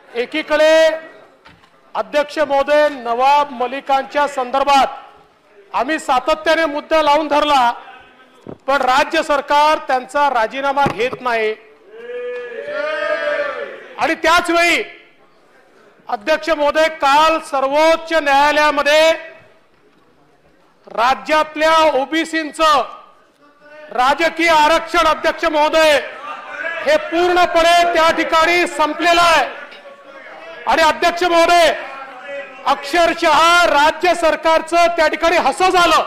एकीकडे अध्यक्ष महोदय नवाब मलिकांच्या संदर्भात आम्ही सातत्याने मुद्दा लावून धरला, पण राज्य सरकार त्यांचा राजीनामा घेत नाही। आणि त्याच वेळी अध्यक्ष महोदय काल सर्वोच्च न्यायालयामध्ये राज्यातल्या ओबीसींचं राजकीय आरक्षण अध्यक्ष महोदय हे पूर्णपणे त्या ठिकाणी संपलेलं आहे। आणि अध्यक्ष महोदय अक्षरशः राज्य सरकारचं त्या ठिकाणी हसं झालं।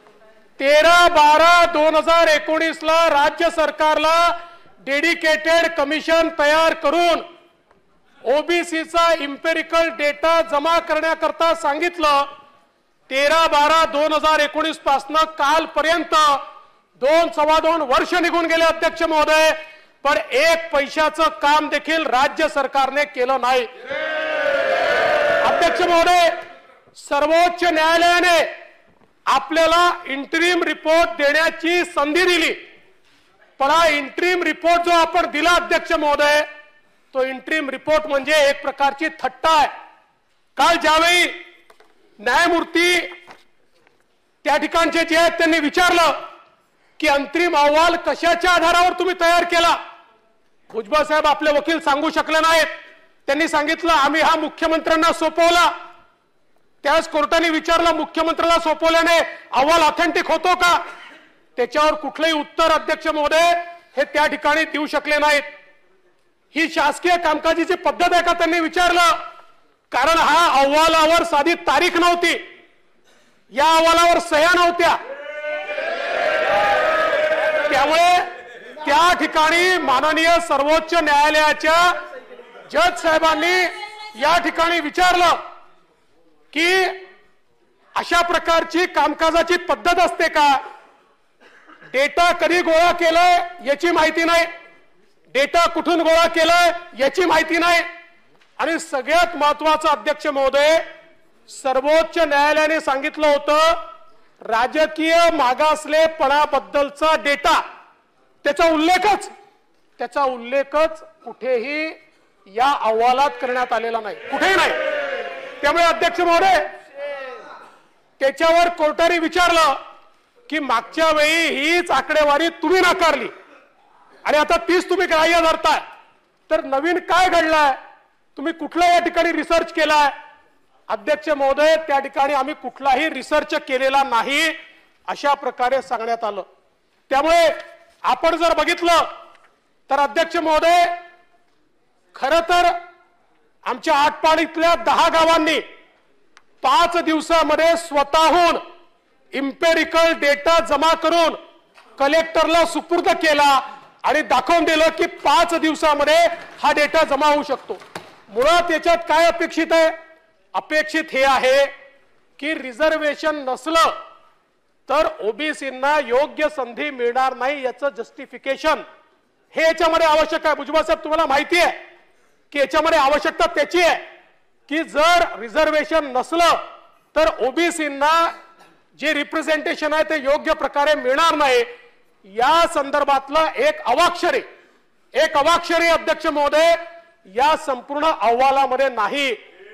13/12/2019 ला राज्य सरकारला डेडिकेटेड कमिशन तयार करून ओबीसीचा इम्पेरिकल डेटा जमा करण्याकरता सांगितलं। 13/12/2019 पासून कालपर्यंत 2-2.25 वर्ष निघून गेले अध्यक्ष महोदय, पण एक पैशाचं काम देखील राज्य सरकारने केलं नाही। अध्यक्ष महोदय, सर्वोच्च न्यायालयाने आपल्याला इंटरिम रिपोर्ट देण्याची संधी दिली, पण हा इंटरिम रिपोर्ट जो आपण दिला अध्यक्ष महोदय, तो इंटरिम रिपोर्ट म्हणजे एक प्रकारची थट्टा आहे। काल ज्यावेळी न्यायमूर्ती त्या ठिकाणचे जे आहेत त्यांनी विचारलं की अंतरिम अहवाल कशाच्या आधारावर तुम्ही तयार केला, भुजबळ साहेब आपले वकील सांगू शकले नाहीत। त्यांनी सांगितलं आम्ही हा मुख्यमंत्र्यांना सोपवला। त्याच कोर्टाने विचारलं मुख्यमंत्र्याला सोपवल्याने अहवाल ऑथेंटिक होतो का, त्याच्यावर कुठलंही उत्तर अध्यक्ष महोदय हे त्या ठिकाणी देऊ शकले नाहीत। ही शासकीय कामकाजीची पद्धत आहे का त्यांनी विचारलं, कारण हा अहवालावर साधी तारीख नव्हती, या अहवालावर सह्या नव्हत्या। त्यामुळे त्या ठिकाणी माननीय सर्वोच्च न्यायालयाच्या जज साहेबांनी या ठिकाणी विचारलं की अशा प्रकारची कामकाजाची पद्धत असते का, डेटा कधी गोळा केलाय याची माहिती नाही, डेटा कुठून गोळा केलाय याची माहिती नाही। आणि सगळ्यात महत्त्वाचं अध्यक्ष महोदय, सर्वोच्च न्यायालयाने सांगितलं होतं राजकीय मागासलेपणाबद्दलचा डेटा त्याचा उल्लेखच कुठेही या अहवालात करण्यात आलेला नाही, कुठेही नाही। त्यामुळे अध्यक्ष महोदय त्याच्यावर कोर्टाने विचारलं की मागच्या वेळी हीच आकडेवारी तुम्ही नाकारली आणि आता तीच तुम्ही ग्राह्य धरताय, तर नवीन काय घडलंय, तुम्ही कुठला या ठिकाणी रिसर्च केलाय? अध्यक्ष महोदय त्या ठिकाणी आम्ही कुठलाही रिसर्च केलेला नाही अशा प्रकारे सांगण्यात आलं। त्यामुळे आपण जर बघितलं तर अध्यक्ष महोदय खरं तर आमच्या आटपाडीतल्या 10 गावांनी 5 दिवसामध्ये स्वतःहून इम्पेरिकल डेटा जमा करून कलेक्टरला सुपूर्द केला आणि दाखवून दिलं की 5 दिवसामध्ये हा डेटा जमा होऊ शकतो। मुळात याच्यात काय अपेक्षित आहे? अपेक्षित हे आहे की रिझर्वेशन नसलं तर ओबीसींना योग्य संधी मिळणार नाही याचं जस्टिफिकेशन हे याच्यामध्ये आवश्यक आहे। भुजबळ साहेब तुम्हाला माहिती आहे की याच्यामध्ये आवश्यकता त्याची आहे की जर रिझर्वेशन नसलं तर ओबीसींना जे रिप्रेझेंटेशन आहे ते योग्य प्रकारे मिळणार नाही। या संदर्भातला एक अवाक्षरी अध्यक्ष महोदय या संपूर्ण अहवालामध्ये नाही।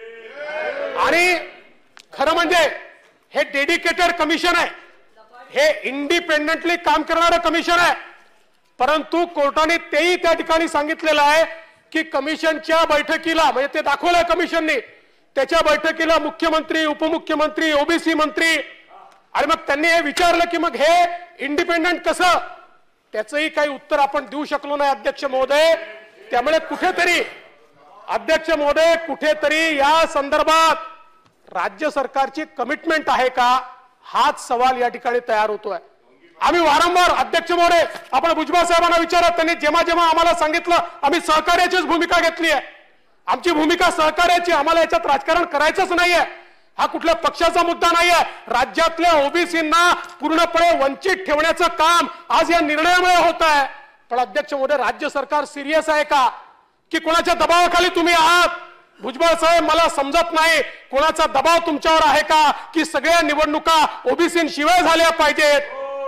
आणि खरं म्हणजे हे डेडिकेटेड कमिशन आहे, हे इंडिपेंडेंटली काम करणारं कमिशन आहे, परंतु कोर्टाने तेही त्या ठिकाणी सांगितलेलं आहे की कमिशनच्या बैठकीला म्हणजे ते दाखवलंय कमिशनने, त्याच्या बैठकीला मुख्यमंत्री, उपमुख्यमंत्री, ओबीसी मंत्री, आणि मग त्यांनी हे विचारलं की मग हे इंडिपेंडेंट कसं, त्याचंही काही उत्तर आपण देऊ शकलो नाही अध्यक्ष महोदय। त्यामुळे कुठेतरी अध्यक्ष महोदय कुठेतरी या संदर्भात राज्य सरकारची कमिटमेंट आहे का, हाच सवाल या ठिकाणी तयार होतोय। आम्ही वारंवार अध्यक्ष महोदय आपण भुजबळ साहेबांना विचारत, त्यांनी जेव्हा आम्हाला सांगितलं आम्ही सहकार्याचीच भूमिका घेतली आहे। आमची भूमिका सहकार्याची, आम्हाला याच्यात राजकारण करायचंच नाहीये, हा कुठल्या पक्षाचा मुद्दा नाहीये। राज्यातल्या ओबीसींना पूर्णपणे वंचित ठेवण्याचं काम आज या निर्णयामुळे होत आहे। पण अध्यक्ष महोदय राज्य सरकार सिरियस आहे का की कोणाच्या दबावाखाली तुम्ही आहात? भुजबळ साहेब मला समजत नाही कोणाचा दबाव तुमच्यावर आहे का की सगळ्या निवडणुका ओबीसींशिवाय झाल्या पाहिजेत,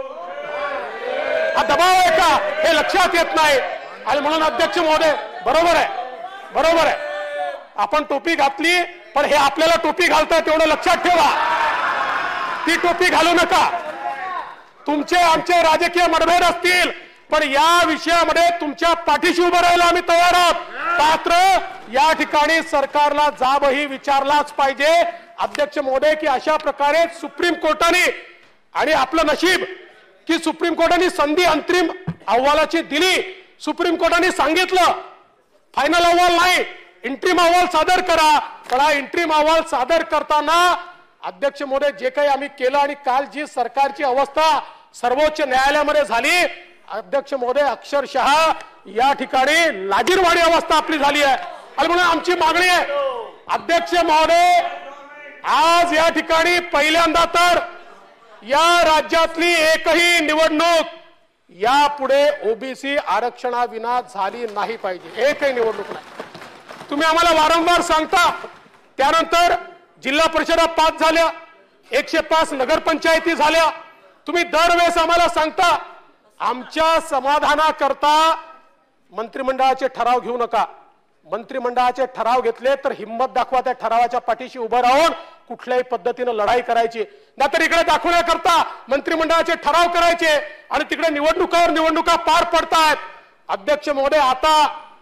हा दबाव आहे का हे लक्षात येत नाही। आणि म्हणून अध्यक्ष महोदय बरोबर आहे आपण टोपी घातली, पण हे आपल्याला टोपी घालतायत एवढं लक्षात ठेवा. ती टोपी घालू नका. तुमचे आमचे राजकीय मतभेद असतील, पण या विषयामध्ये तुमच्या पाठीशी उभं राहायला आम्ही तयार आहोत. मात्र या ठिकाणी सरकारला जाबही विचारलाच पाहिजे अध्यक्ष महोदय की अशा प्रकारे सुप्रीम कोर्टाने, आणि आपलं नशीब की सुप्रीम कोर्टाने संधी अंतरिम अहवालाची दिली. सुप्रीम कोर्टाने सांगितलं फायनल अहवाल नाही, इंट्रीम अहवाल सादर करा. पण हा इंट्रीम अहवाल सादर करताना अध्यक्ष महोदय जे काही आम्ही केलं आणि काल जी सरकारची अवस्था सर्वोच्च न्यायालयामध्ये झाली, अध्यक्ष महोदय अक्षरशः या ठिकाणी लाजीरवाणी अवस्था आपली झाली आहे. आणि म्हणून आमची मागणी आहे अध्यक्ष महोदय, आज या ठिकाणी पहिल्यांदा तर या राज्यातली एकही निवडणूक यापुढे ओबीसी आरक्षणाविना झाली नाही पाहिजे. एकही निवडणूक नाही. तुम्ही आम्हाला वारंवार सांगता. त्यानंतर जिल्हा परिषदा 5 झाल्या, 105 नगरपंचायती झाल्या. तुम्ही दरवेळेस आम्हाला सांगता आमच्या समाधानाकरता मंत्रिमंडळाचे ठराव घेऊ नका. मंत्रिमंडळाचे ठराव घेतले तर हिम्मत दाखवा त्या ठरावाच्या पाठीशी उभं राहून कुठल्याही पद्धतीने लढाई करायची. नाहीतर इकडे दाखवण्याकरता मंत्रिमंडळाचे ठराव करायचे आणि तिकडे निवडणुका पार पडतायत. अध्यक्ष महोदय, आता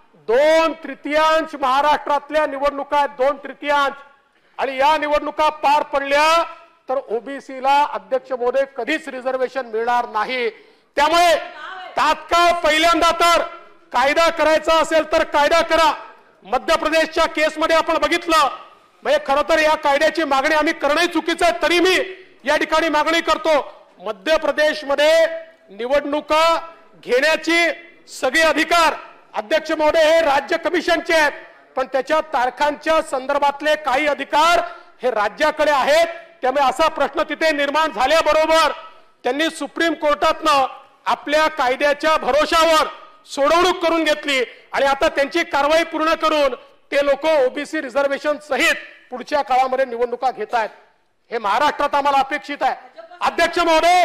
2/3 महाराष्ट्रातल्या निवडणुका आहेत, 2/3, आणि या निवडणुका पार पडल्या तर ओबीसीला अध्यक्ष महोदय कधीच रिझर्वेशन मिळणार नाही. त्यामुळे तात्काळ पहिल्यांदा तर कायदा करायचा असेल तर कायदा करा. मध्य प्रदेशच्या केसमध्ये आपण बघितलं, म्हणजे खरं तर या कायद्याची मागणी आम्ही करणंही चुकीचं आहे, तरी मी या ठिकाणी मागणी करतो. मध्य प्रदेशमध्ये निवडणुका घेण्याची सगळे अधिकार अध्यक्ष महोदय हे राज्य कमिशनचे आहेत, पण त्याच्या तारखांच्या संदर्भातले काही अधिकार हे राज्याकडे आहेत. त्यामुळे असा प्रश्न तिथे निर्माण झाल्याबरोबर त्यांनी सुप्रीम कोर्टातनं आपल्या कायद्याच्या भरोशावर सोडवणूक करून घेतली आणि आता त्यांची कारवाई पूर्ण करून ते लोक ओबीसी रिझर्वेशन सहित पुढच्या काळामध्ये निवडणुका घेत आहेत. हे महाराष्ट्रात आम्हाला अपेक्षित आहे. अध्यक्ष महोदय,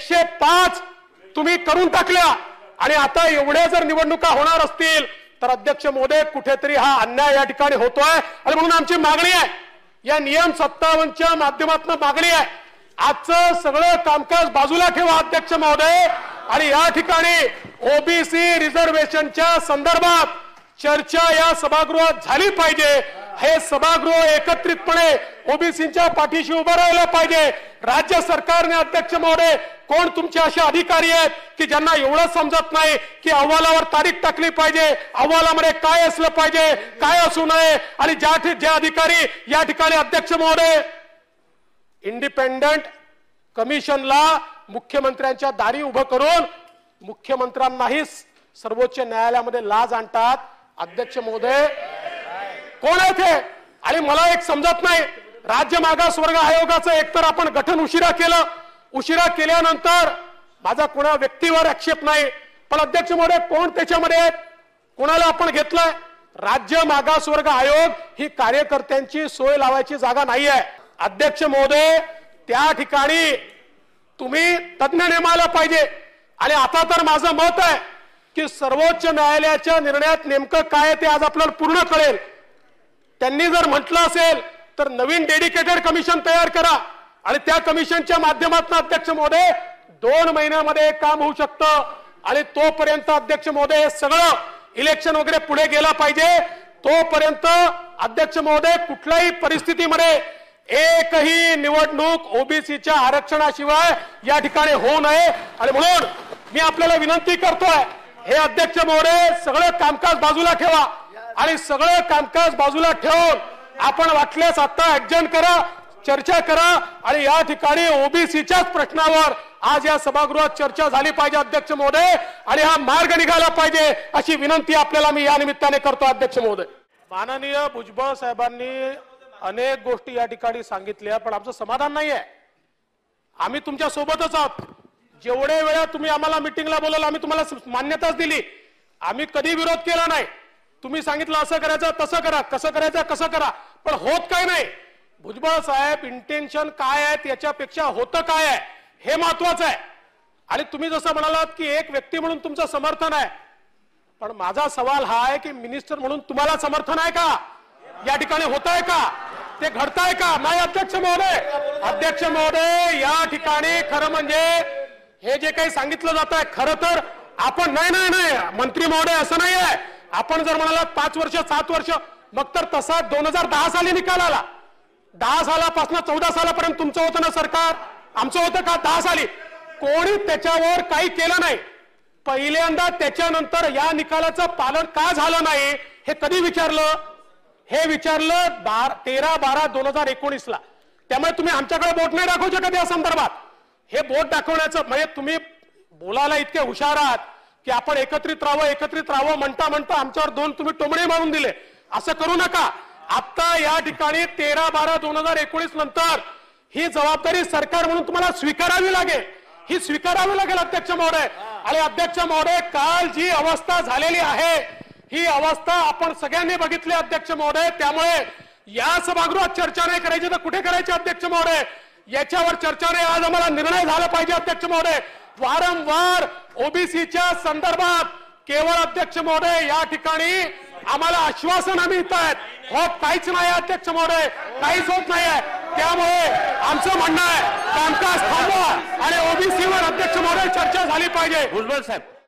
105 तुम्ही करून टाकल्या आणि आता एवढ्या जर निवडणुका होणार असतील तर अध्यक्ष महोदय कुठेतरी हा अन्याय या ठिकाणी होतोय. आणि म्हणून आमची मागणी आहे, या नियम 57च्या माध्यमातून मागणी आहे, आजचं सगळं कामकाज बाजूला ठेवा अध्यक्ष महोदय, आणि या ठिकाणी ओबीसी रिझर्वेशनच्या संदर्भात चर्चा या सभागृहात झाली पाहिजे. हे सभागृह एकत्रितपणे ओबीसीच्या पाठीशी उभं राहायला पाहिजे. राज्य सरकारने अध्यक्ष महोदय कोण तुमचे असे अधिकारी आहेत की ज्यांना एवढं समजत नाही की अहवालावर तारीख टाकली पाहिजे, अहवालामध्ये काय असलं पाहिजे, काय असू नये. आणि जे अधिकारी या ठिकाणी अध्यक्ष महोदय इंडिपेंडंट कमिशनला मुख्यमंत्र्यांच्या दारी उभं करून मुख्यमंत्र्यांनाही सर्वोच्च न्यायालयामध्ये लाज आणतात. अध्यक्ष महोदय कोण आहे ते? आणि मला एक समजत नाही, राज्य मागासवर्ग आयोगाचं एकतर आपण गठन उशिरा केलं, उशिरा केल्यानंतर माझा कोणा व्यक्तीवर आक्षेप नाही, पण अध्यक्ष महोदय कोण त्याच्यामध्ये आहेत, कोणाला आपण घेतलंय? राज्य मागासवर्ग आयोग ही कार्यकर्त्यांची सोय लावायची जागा नाहीये. अध्यक्ष महोदय, त्या ठिकाणी तुम्ही तज्ञ नेमायला पाहिजे. आणि आता तर माझं मत आहे की सर्वोच्च न्यायालयाच्या निर्णयात नेमकं काय ते आज आपल्याला पूर्ण कळेल. त्यांनी जर म्हटलं असेल तर नवीन डेडिकेटेड कमिशन तयार करा आणि त्या कमिशनच्या माध्यमातून अध्यक्ष महोदय 2 महिन्यामध्ये काम होऊ शकतं. आणि तोपर्यंत अध्यक्ष महोदय हे सगळं इलेक्शन वगैरे पुढे गेला पाहिजे. तोपर्यंत अध्यक्ष महोदय कुठल्याही परिस्थितीमध्ये एकही निवडणूक ओबीसीच्या आरक्षणाशिवाय या ठिकाणी होऊ नये. आणि म्हणून मी आपल्याला विनंती करतोय, हे अध्यक्ष महोदय सगळं कामकाज बाजूला ठेवा आणि सगळं कामकाज बाजूला ठेवून आपण वाटल्यास आता ऍडजन करा, चर्चा करा आणि या ठिकाणी ओबीसीच्याच प्रश्नावर आज या सभागृहात चर्चा झाली पाहिजे अध्यक्ष महोदय, आणि हा मार्ग निघाला पाहिजे अशी विनंती आपल्याला मी या निमित्ताने करतो अध्यक्ष महोदय. माननीय भुजबळ साहेबांनी अनेक गोष्टी या ठिकाणी सांगितल्या, पण आमचं समाधान नाहीये. आम्ही तुमच्या सोबतच आहोत. जेवढे वेळा तुम्ही आम्हाला मिटिंगला बोलवलं आम्ही तुम्हाला मान्यताच दिली. आम्ही कधी विरोध केला नाही. तुम्ही सांगितलं असं करायचं तसं करा, कसं करायचं कसं करा, पण होत काय नाही. भुजबळ साहेब इंटेन्शन काय आहे त्याच्यापेक्षा होतं काय आहे हे महत्वाचं आहे. आणि तुम्ही जसं म्हणालात की एक व्यक्ती म्हणून तुमचं समर्थन आहे, पण माझा सवाल हा आहे की मिनिस्टर म्हणून तुम्हाला समर्थन आहे का? या ठिकाणी होत आहे का, ते घडताय का? नाही अध्यक्ष महोदय. अध्यक्ष महोदय, या ठिकाणी खरं म्हणजे हे जे काही सांगितलं जात आहे, खरं तर आपण नाही नाही नाही मंत्री महोदय, असं नाही आहे. आपण जर म्हणाला 5 वर्ष 7 वर्ष, मग तर तसा 2010 साली निकाल आला. 10 सालापासून 14 सालापर्यंत तुमचं होतं ना सरकार, आमचं होतं का? 10 साली कोणी त्याच्यावर काही केलं नाही. पहिल्यांदा त्याच्यानंतर या निकालाचं पालन का झालं नाही हे कधी विचारलं? हे विचारलं 13/12/2019 ला. त्यामुळे तुम्ही आमच्याकडे बोट नाही दाखवू शकत या संदर्भात. हे बोट दाखवण्याचं म्हणजे तुम्ही बोलायला इतके हुशार आहात की आपण एकत्रित राहावं म्हणता म्हणता आमच्यावर 2 तुम्ही टोमणे मारून दिले. असं करू नका. आता या ठिकाणी 13/12/2019 नंतर ही जबाबदारी सरकार म्हणून तुम्हाला स्वीकारावी लागेल. ही स्वीकारावी लागेल अध्यक्ष महोदय. आणि अध्यक्ष महोदय, काल जी अवस्था झालेली आहे ही अवस्था आपण सगळ्यांनी बघितली अध्यक्ष महोदय. त्यामुळे या सभागृहात चर्चा नाही करायची तर कुठे करायची अध्यक्ष महोदय? याच्यावर चर्चा नाही, आज आम्हाला निर्णय झाला पाहिजे अध्यक्ष महोदय. वारंवार ओबीसीच्या संदर्भात केवळ अध्यक्ष महोदय या ठिकाणी आम्हाला आश्वासनं मिळत आहेत, होत काहीच नाही अध्यक्ष महोदय, काहीच होत नाहीये. त्यामुळे आमचं म्हणणं आहे कामकाज थांबवा आणि ओबीसीवर अध्यक्ष महोदय चर्चा झाली पाहिजे. भुजबळ साहेब